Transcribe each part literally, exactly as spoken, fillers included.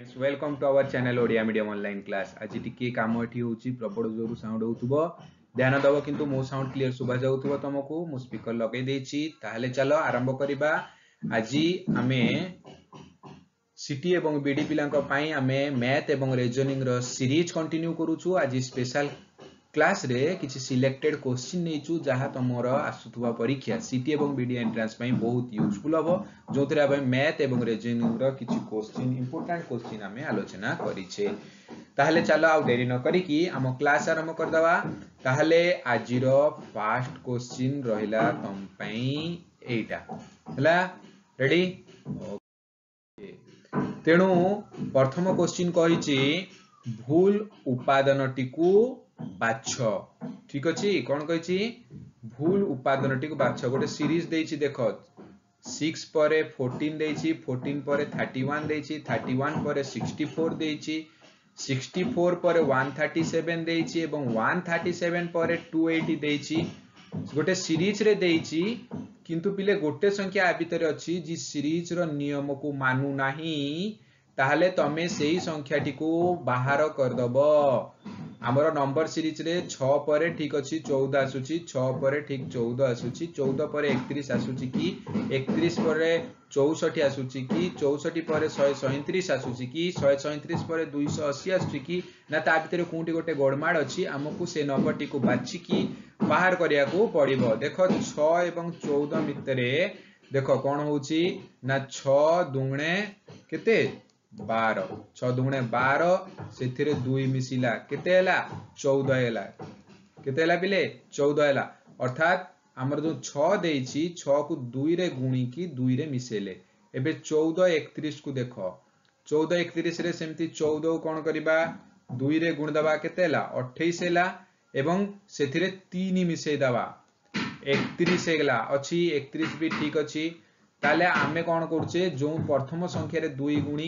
Friends welcome to our channel Odia medium online class. आज टिके काम एठी होची प्रबल जोर साउंड होतुबो ध्यान दबो किंतु मो साउंड क्लियर सुबा जाउतुबो तुमको मो स्पीकर लगे देछि। ताहले चलो आरंभ करिबा। आज आमे सिटी एवं बीडी पिलांको पई आमे मैथ एवं रीजनिंग रो सीरीज कंटिन्यू करूछु। आज स्पेशल क्लास रे किछि सिलेक्टेड क्वेश्चन नेचु जहा तमरो आसुथुवा परीक्षा सिटी एवं बीडी एंट्रेंस पई बहुत यूजफुल हबो, जोथरे आबे मैथ एवं रीजनिंग रो किछि क्वेश्चन इंपोर्टेंट क्वेश्चन आमे आलोचना करिछे। ताहले चलो आ देरी न करी कि हम क्लास आरंभ कर दवा। ताहले आजिरो फर्स्ट क्वेश्चन रहिला तम पई एटा हला रेडी ओके। तेणु प्रथम क्वेश्चन कहिछि भूल उपादानटिकु बाछ। ठीक अछि कोन कहिछि भूल उपादानटिकु बाछ। गोटे सीरीज देछि देखो सिक्स परे फोर्टीन देछि, फोर्टीन परे थर्टी वन देछि, थर्टी वन परे सिक्सटी फोर देछि, सिक्सटी फोर परे वन थर्टी सेवन देछि एवं वन थर्टी सेवन परे टू एटी देछि। गोटे सीरीज रे देछि किंतु पिले गोटे संख्या आ भितर अछि जी सीरीज रो नियम को मानु नाही, ताहले तमे सेही संख्याटी को बाहर कर दबो। हमर नंबर सीरीज रे छह परे ठीक अछि चौदह आसुची, छह परे ठीक चौदह आसुची, चौदह परे इकतीस आसुची कि, इकतीस परे चौसठ आसुची कि, चौसठ परे एक सौ सैंतीस आसुची कि, एक सौ सैंतीस परे दो सौ अस्सी आसुची कि ना ता भितर कोंटी गोटे गडमाड अछि। हमकु से नंबर टी को बाछि कि बाहर करिया को पड़िबो। देखो छह एवं चौदह भितरे देखो कोन होउची ना छह दुगुणे केते बारह, छह दुगुणे बारह सेथिरे दुई मिसिला केते हला चौदह हला, केते हला पिले चौदह हला। अर्थात हमर जो छह देछि छह को दुई रे गुणी की दुई रे मिसेले एबे चौदह इकतीस को देखो चौदह इकतीस रे सेमती चौदह को कोन करबा दुई रे गुण दबा केते हला अट्ठाईस हला एवं सेथिरे तीन मिसेई दबा इकतीस हेगला अछि। इकतीस भी ठीक अछि। ताले आमे कोन करछे जो प्रथम संख्या रे दुई गुणी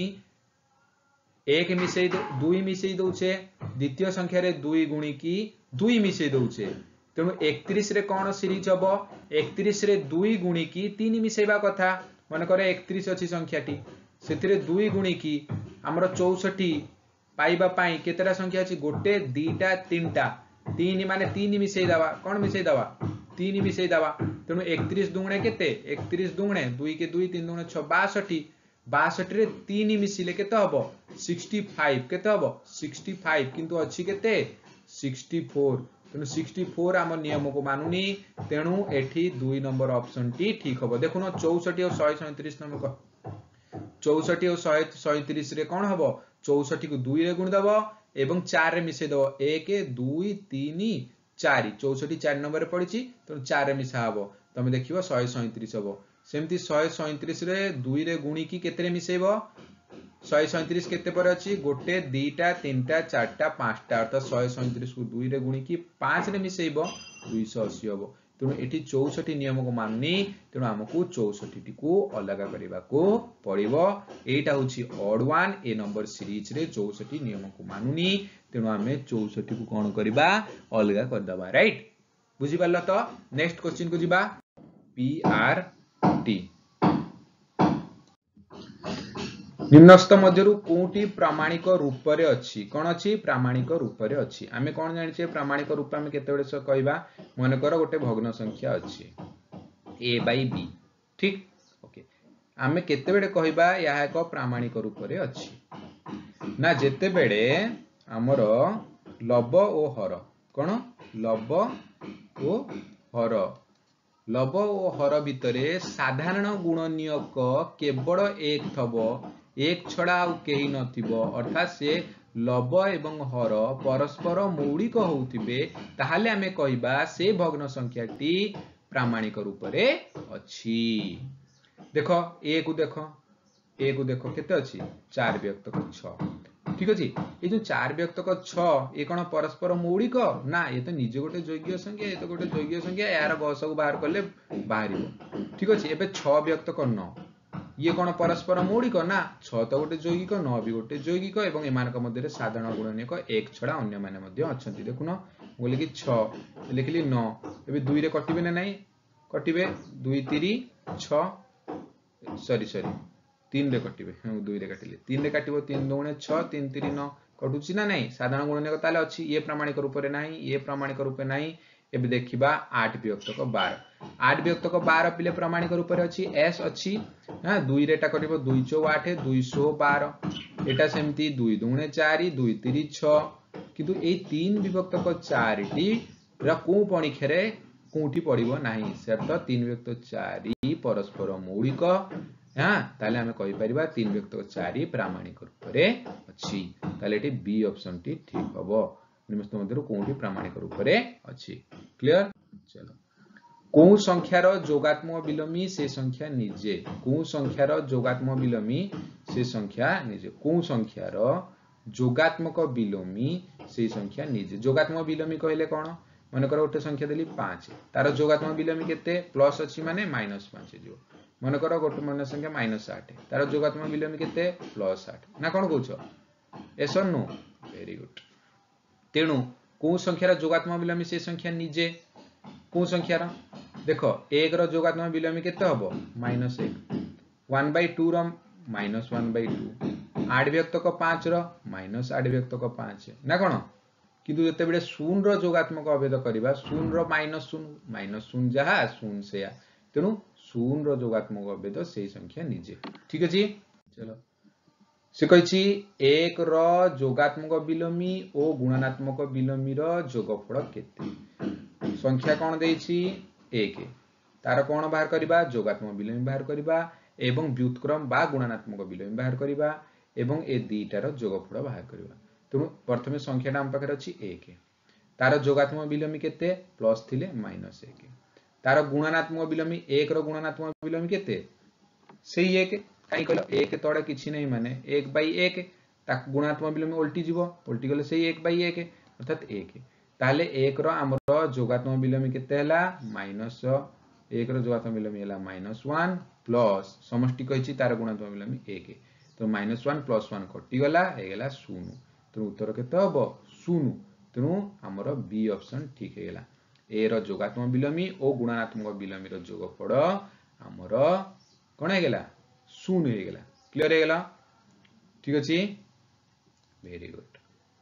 एक मिसेई दुई मिसेई दउछे, द्वितीय संख्या रे दुई गुणी की दुई मिसेई दउछे। तेणु इकतीस रे कोन सीरीज हबो इकतीस रे दुई गुणी की तीन मिसेइबा कथा। मन करे इकतीस अछि संख्याटी सेथिरे दुई गुणी की हमरो चौसठ पाइबा पाई केतेटा संख्या अछि गोटे दीटा तीनटा, तीन माने तीन मिसेई दबा कोन मिसेई दबा तीन मिसेई दबा। तेणु इकतीस दुगुणे केते इकतीस दुगुणे दुई के दुई तीन दुगुणे छह बासठ, बासठ रे तीन मिसिले केते हबो पैंसठ केते हबो पैंसठ किंतु अछि केते चौंसठ। तेणु चौंसठ आम नियम को मानुनी, तेणु एठी दुई नंबर ऑप्शन टी ठीक हबो। देखुनो चौसठ और एक सौ सैंतीस नंबर चौसठ और एक सौ सैंतीस रे कोन हबो चौसठ को दुई रे गुण दबो एवं चार रे मिसे दबो एक दुई तीन चार, चौसठ चार नंबर रे पड़िछि तेणु चार रे मिसा हबो तमे देखिबो एक सौ सैंतीस हबो। सेमती एक सौ सैंतीस रे दुई रे गुणी की केते रे मिसेबो एक सौ सैंतीस केते पर अछि गोटे दीटा तीनटा चारटा पांचटा, अर्थात एक सौ सैंतीस को दुई रे गुणी की पांच रे मिसेइबो दो सौ अस्सी हबो। तेणु एठी चौसठ नियम को माननी, तेणु हमकु चौसठ टी को अलग करिबा को पड़िबो। एटा होछि odd one a number series रे चौसठ नियम को मानुनी, तेणु हमें चौसठ को कोन करिबा अलग कर दबा। राइट बुझि पारलो तो। नेक्स्ट क्वेश्चन को जिबा पी आर टी। निम्नस्थ मध्यरु कोटी प्रामाणिक रूप रे अछि कोन अछि प्रामाणिक रूप रे अछि। आमे कोन जानि छे प्रामाणिक रूप आमे केते बेले से कहबा मन कर गोटे भग्न संख्या अछि a by b ठीक ओके। आमे केते बेले कहबा या एक प्रामाणिक रूप रे अछि ना जेते बेले हमर लब ओ हर कोन लब ओ हर लब ओ हर भितरे साधारण गुणनीयक केवल एक थबो, एक छड़ा आउ केही नथिबो, अर्थात से लब एवं हर परस्पर मौलिक होउथिबे, ताहाले आमे कहबा से भग्न संख्याटी प्रामाणिक रूप रे अछि। देखो ए को देखो ए को देखो केते अछि चार व्यक्तक छह ठीक अछि। ए जो चार व्यक्तक छह ए कोन परस्पर मौलिक ना, ए तो निजे गोटे जोग्य संख्या, ए तो गोटे जोग्य संख्या यार गस को बाहर करले बाहरिबो ठीक अछि। एबे छह व्यक्तक नौ ये कोन परस्पर मौलिक ना, छह तो गोटे यौगिक नौ भी गोटे यौगिक एवं एमानक मध्य साधारण गुणनीयक एक छड़ा अन्य माने मध्य अछंती। देखुनो बोले कि छह लिखली नौ एबे दुई रे कटिबे ना नाही कटिबे दुई तीन छह सॉरी सॉरी तीन रे कटिबे दुई रे काटिले तीन रे काटिबो तीन दुणे छह तीन तीन नौ कटुची ना नहीं साधारण गुणनीयक ताले अछि ये प्रमाणिक रूप रे नहीं ये प्रमाणिक रूप नहीं एबे देखिबा आठ विभक्तक बारह आठ विभक्तक बारह पिले प्रमाणिक रूप रे अछि एस अछि हां दुई रेटा करिबो दुई चौ आठ दुई सौ बारह एटा सेमती दुई दुणे चार दुई तीन छह किंतु ए तीन विभक्तक चार टी रा को पणिखेरे कोठी पड़िबो नाही सेट तीन विभक्त चार परस्पर मौलिक हां ताले हमें कहि परिबा तीन विभक्त चार प्रामाणिक रूप रे अछि ताले एटी बी ऑप्शन टी ठीक हबो निम्नलिखित मध्यरु कोठी प्रामाणिक रूप रे अछि क्लियर चलो को संख्यार जोगात्मक विलोमी से संख्या निजे को संख्यार जोगात्मक विलोमी से संख्या निजे को संख्यार जोगात्मक विलोमी से संख्या निजे जोगात्मक विलोमी कहले कोन मन कर गोटे संख्या देली पाँच तार जोगात्मक विलोमी केते प्लस अछि माने माइनस पाँच जो मन कर गोटे मन संख्या माइनस आठ तार जोगात्मक विलोमी केते प्लस आठ ना कोन कहउछो एस नो वेरी गुड तेणु को संख्यार जोगात्मक विलोमी से संख्या निजे को संख्यार देखो एक रो जोगात्मक विलोमी केते हबो माइनस एक वन बाय टू रो माइनस वन बाय टू आठ विभक्तक पाँच रो माइनस आठ विभक्तक पाँच ना कोन किंतु जते बेले शून्य रो जोगात्मक अभेद करिबा शून्य रो माइनस शून्य माइनस शून्य जहा शून्य सेया तेणु शून्य रो जोगात्मक अभेद से संख्या निजे ठीक अछि चलो से कहिछि एक रो जोगात्मक विलोमी और गुणात्मक विलोमी रो जोगफल केते संख्या कोन देछि एक तार कोन बाहर करिबा जोगात्मक विलोमी बाहर करिबा एवं व्युत्क्रम बा गुणात्मक विलोमी बाहर करिबा एवं ए दुईटार जोगफल बाहर करिबा तेणु प्रथमे संख्याटा हम पाखरे अछि एक तार जोगात्मक विलोमी केते प्लस थिले माइनस एक तार गुणात्मक विलोमी एक रो गुणात्मक विलोमी केते सेही एक काई कहलो एक तोड़े किछि नै माने एक बाई एक ताक गुणात्मक विलोमी उल्टी जीवो उल्टी गले सेही एक बाई एक अर्थात एक ताले एक रो हमरो जोगात्मक विलोमी केते हला माइनस एक रो जोगात्मक विलोमी हला माइनस वन प्लस समष्टि कहिछि तार गुणात्मक विलोमी एक तो माइनस वन प्लस वन कटि गला हे गला शून्य तो उत्तर केते हबो शून्य तेणु हमरो बी ऑप्शन ठीक हे गला ए रो जोगात्मक विलोमी और गुणात्मक विलोमी रो जोगफल हमरो कोन हे गला शून्य हे गला क्लियर हे गला ठीक अछि वेरी गुड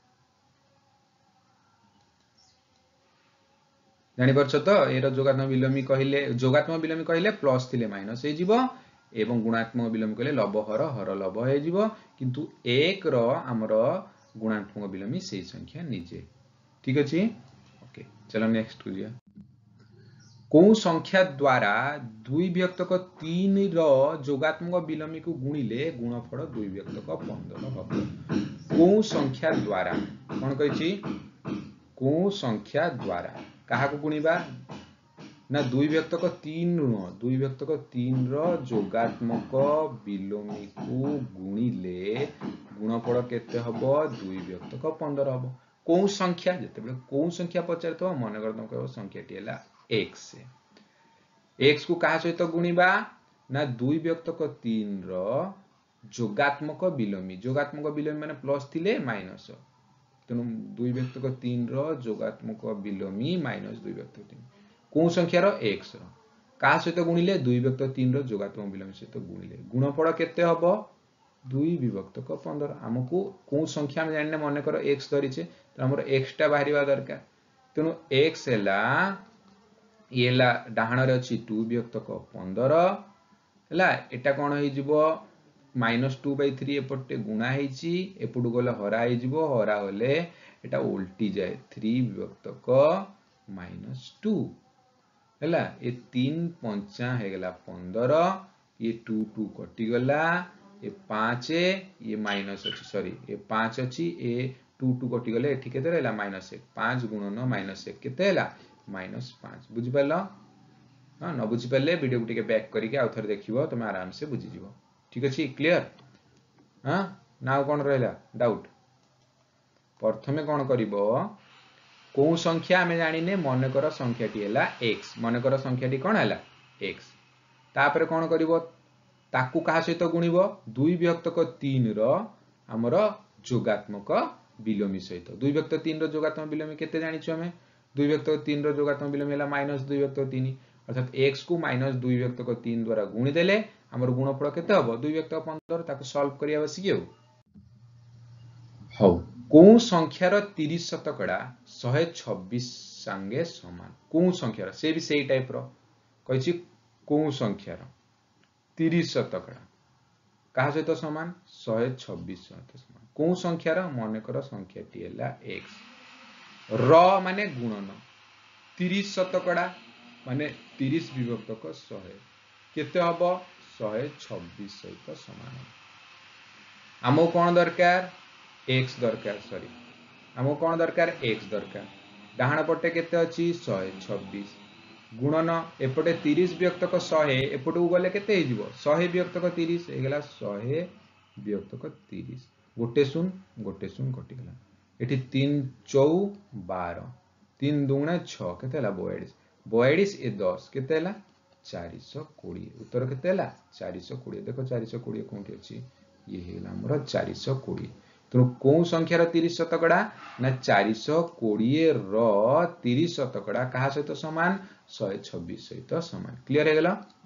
जानि परछ तो ए रो जोगात्मक विलोमी कहिले जोगात्मक विलोमी कहिले प्लस थिले माइनस हे जिवो एवं गुणात्मक विलोमी कहिले लव हर हर लव हे जिवो किंतु एक रो हमरो गुणात्मक विलोमी से संख्या निजे ठीक अछि ओके चलो नेक्स्ट करिया को संख्या द्वारा दुई विभक्तक तीन रो जोगात्मक विलोमी को गुणिले गुणफल दुई विभक्तक पंद्रह हबो को संख्या द्वारा कोन कहिछि को संख्या द्वारा काहा को गुणिबा ना दुई विभक्तक तीन रो दुई विभक्तक तीन रो जोगात्मक विलोमी को गुणिले गुणफल केते हबो दुई विभक्तक पंद्रह हबो को संख्या जते बेले को संख्या पचारतो मन करतो कहबो संख्याटी हला x x को काहा सहित गुणिबा ना दुई विभक्तक तीन रो जोगात्मक विलोमी जोगात्मक विलोमी माने प्लस थिले माइनस तेनु दुई विभक्तक तीन रो जोगात्मक विलोमी माइनस दुई विभक्तक तीन को संख्या रो x रो काहा सहित गुणिले दुई विभक्तक तीन रो जोगात्मक विलोमी सहित गुणिले गुणफल केते हबो दुई विभक्तक पंद्रह हमकु को संख्या हम जानने मन करो x धरिछे तो हमर x टा बाहरिबा दरकार तेनु x हला येला डाहाण रे अछि टू विभक्तक पंद्रह हला एटा कोन होई जिवो माइनस टू बाई थ्री एपटे गुणा हेछि एपटु गले हरा हे जिवो हरा होले एटा उल्टी जाय थ्री विभक्तक माइनस टू हला ए तीन पंचा हे गला पंद्रह ये टू टू कटि गला ये पाँच ये माइनस अछि सॉरी ये पाँच अछि ए टू टू कटि गले एठी केते रहला माइनस एक पाँच गुणन माइनस एक केते हला माइनस पाँच बुझि परलो हां न बुझि परले वीडियो को टिके बैक करिके आ थर देखिबो तुम आराम से बुझि जिवो ठीक अछि क्लियर हां नाउ कोन रहला डाउट प्रथमे कोन करिवो को संख्या हमें जानिने मन कर संख्याटी हला x मन कर संख्याटी कोन हला x तापर कोन करिवो ताकू कहा सहित गुणिबो दुई विभक्तक तीन रो हमरो जोगात्मक विलोमी सहित दुई विभक्त तीन रो जोगात्मक विलोमी केते जानिछु हमें दुई विभक्त तीन रो जोगात्मक विलोमी हला माइनस दुई विभक्त तीन अर्थात x को माइनस दुई विभक्त तीन द्वारा गुणि देले हमर गुणफल केते हबो दुई व्यक्त पंद्रह ताको सॉल्व करिया बसिके हो हौ को संख्यार तीस शतकड़ा एक सौ छब्बीस संगे समान को संख्यार से भी सेही टाइप रो कहिछि को संख्यार तीस शतकड़ा कहा सहित समान एक सौ छब्बीस सहित समान को संख्यार मानेकर संख्याटी हैला x र माने गुणन तीस शतकड़ा माने तीस विभक्तक सौ केते हबो एक सौ छब्बीस सहित समान हमो कोन दरकार x दरकार सॉरी हमो कोन दरकार x दरकार डाहाण पटे केते अछि एक सौ छब्बीस गुणन एपटे तीस विभक्तक सौ एपटू गले केते हे जिवो सौ विभक्तक तीस हे गेला सौ विभक्तक तीस गोटे शून्य गोटे शून्य कटि गेला एठी तीन चौ बारह तीन दुगुणे छह केते हला बयालीस बयालीस ए दस केते हला चार सौ बीस उत्तर केते हला चार सौ बीस देखो चार सौ बीस कोंठी अछि ये हेला हमर चार सौ बीस तो को संख्यार तीस शतकड़ा ना चार सौ बीस रो तीस शतकड़ा कहा सहित समान एक सौ छब्बीस सहित समान क्लियर हे गेला।